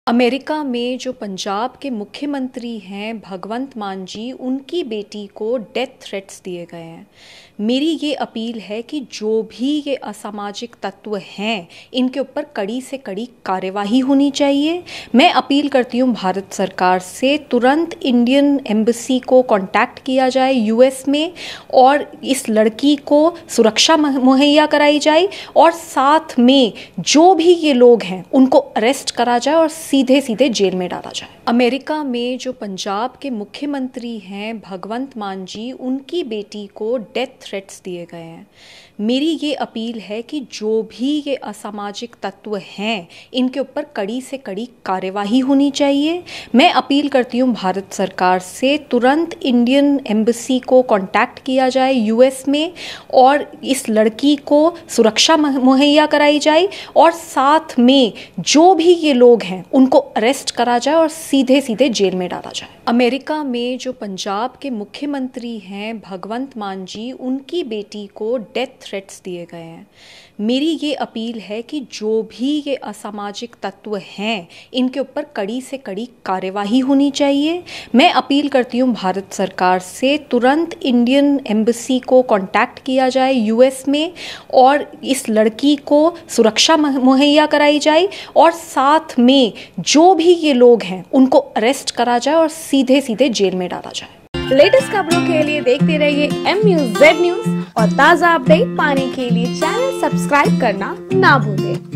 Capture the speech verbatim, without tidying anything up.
America में जो पंजाब के मुख्यमंत्री हैं भगवंत मान जी, उनकी बेटी को डेथ थ्रेट्स दिए गए हैं। मेरी ये अपील है कि जो भी ये असामाजिक तत्व हैं, इनके ऊपर कड़ी से कड़ी कार्यवाही होनी चाहिए। मैं अपील करती हूँ भारत सरकार से, तुरंत इंडियन एम्बेसी को कांटेक्ट किया जाए यूएस में और इस लड़की को सुरक्षा मुहैया कराई जाए और साथ में जो भी ये लोग हैं उनको अरेस्ट करा जाए और सीधे सीधे जेल में डाला जाए। अमेरिका में जो पंजाब के मुख्यमंत्री हैं भगवंत मान जी, उनकी बेटी को डेथ थ्रेट्स दिए गए हैं। मेरी ये अपील है कि जो भी ये असामाजिक तत्व हैं, इनके ऊपर कड़ी से कड़ी कार्यवाही होनी चाहिए। मैं अपील करती हूँ भारत सरकार से, तुरंत इंडियन एम्बेसी को कांटेक्ट किया जाए यूएस में और इस लड़की को सुरक्षा मुहैया कराई जाए और साथ में जो भी ये लोग हैं उनको अरेस्ट करा जाए और सीधे सीधे जेल में डाला जाए। अमेरिका में जो पंजाब के मुख्यमंत्री हैं भगवंत मान जी, उनकी बेटी को डेथ थ्रेट्स दिए गए हैं। मेरी ये अपील है कि जो भी ये असामाजिक तत्व हैं, इनके ऊपर कड़ी से कड़ी कार्यवाही होनी चाहिए। मैं अपील करती हूँ भारत सरकार से, तुरंत इंडियन एम्बेसी को कांटेक्ट किया जाए यूएस में और इस लड़की को सुरक्षा मुहैया कराई जाए और साथ में जो भी ये लोग हैं उनको अरेस्ट करा जाए और सीधे सीधे जेल में डाला जाए। लेटेस्ट खबरों के लिए देखते रहिए एम न्यूज़ जेड न्यूज़ और ताज़ा अपडेट पाने के लिए चैनल सब्सक्राइब करना ना भूलें।